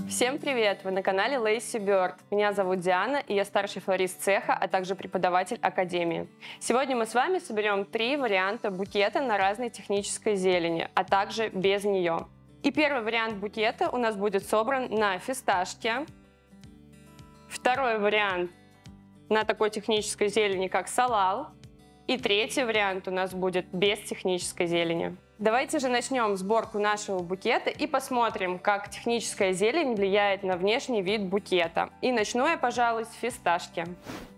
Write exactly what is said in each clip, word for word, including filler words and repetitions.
Всем привет! Вы на канале Lazy Bird. Меня зовут Диана, и я старший флорист цеха, а также преподаватель академии. Сегодня мы с вами соберем три варианта букета на разной технической зелени, а также без нее. И первый вариант букета у нас будет собран на фисташке. Второй вариант на такой технической зелени, как салал. И третий вариант у нас будет без технической зелени. Давайте же начнем сборку нашего букета и посмотрим, как техническая зелень влияет на внешний вид букета. И начну я, пожалуй, с фисташки.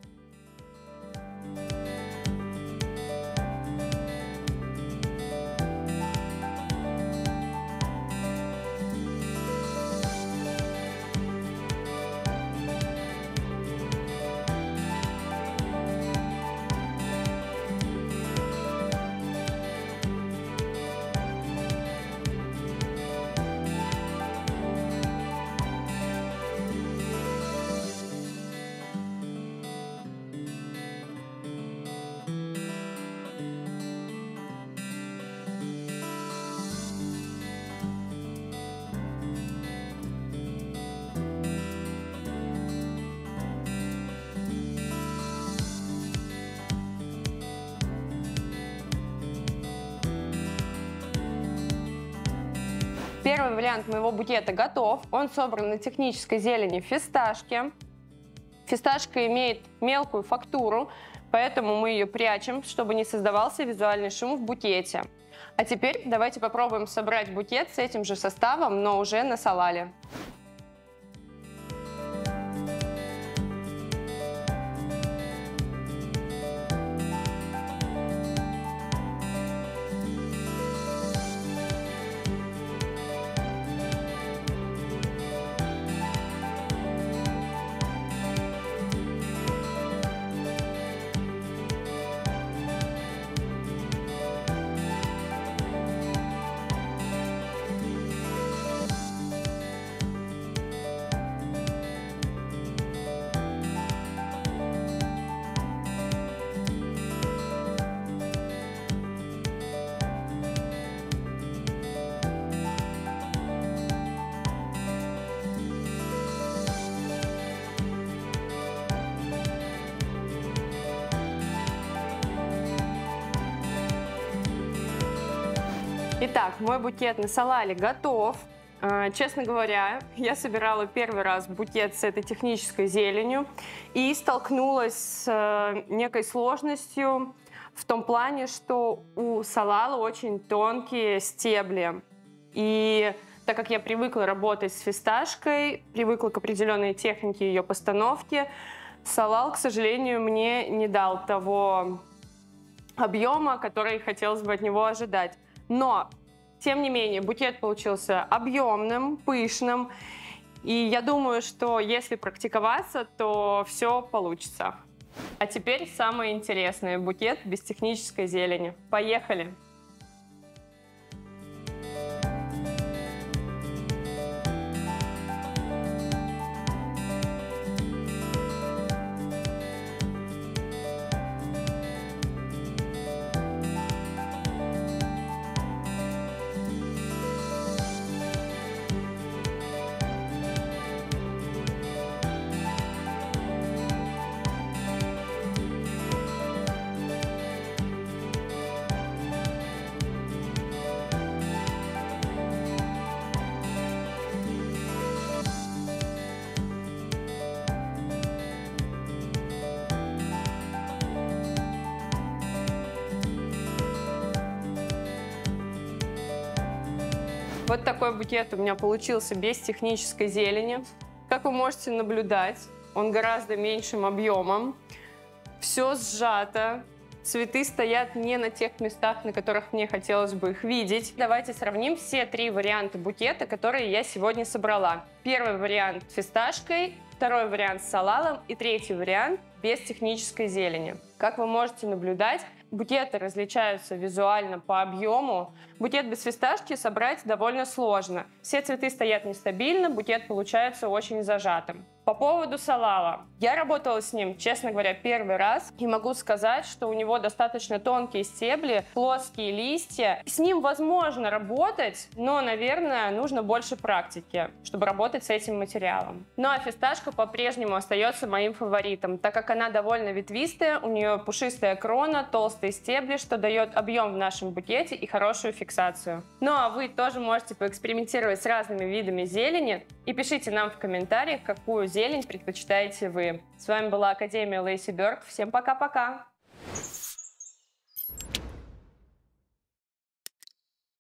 Первый вариант моего букета готов. Он собран на технической зелени фисташки. Фисташка имеет мелкую фактуру, поэтому мы ее прячем, чтобы не создавался визуальный шум в букете. А теперь давайте попробуем собрать букет с этим же составом, но уже на салале. Итак, мой букет на салале готов. Честно говоря, я собирала первый раз букет с этой технической зеленью и столкнулась с некой сложностью в том плане, что у салала очень тонкие стебли. И так как я привыкла работать с фисташкой, привыкла к определенной технике ее постановки, салал, к сожалению, мне не дал того объема, который хотелось бы от него ожидать. Но, тем не менее, букет получился объемным, пышным. И я думаю, что если практиковаться, то все получится. А теперь самое интересное – букет без технической зелени. Поехали! Вот такой букет у меня получился без технической зелени. Как вы можете наблюдать, он гораздо меньшим объемом. Все сжато. Цветы стоят не на тех местах, на которых мне хотелось бы их видеть. Давайте сравним все три варианта букета, которые я сегодня собрала. Первый вариант с фисташкой, второй вариант с салалом и третий вариант без технической зелени. Как вы можете наблюдать, букеты различаются визуально по объему. Букет без фисташки собрать довольно сложно. Все цветы стоят нестабильно, букет получается очень зажатым. По поводу салала. Я работала с ним, честно говоря, первый раз. И могу сказать, что у него достаточно тонкие стебли, плоские листья. С ним возможно работать, но, наверное, нужно больше практики, чтобы работать с этим материалом. Ну а фисташка по-прежнему остается моим фаворитом, так как она довольно ветвистая, у нее пушистая крона, толстые стебли, что дает объем в нашем букете и хорошую фиксацию. Ну а вы тоже можете поэкспериментировать с разными видами зелени и пишите нам в комментариях, какую зелень предпочитаете вы. С вами была Академия Lazy Bird. Всем пока-пока!